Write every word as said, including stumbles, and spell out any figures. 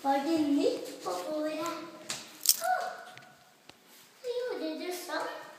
Var det nytt på bordet? Å, så gjorde du sånn.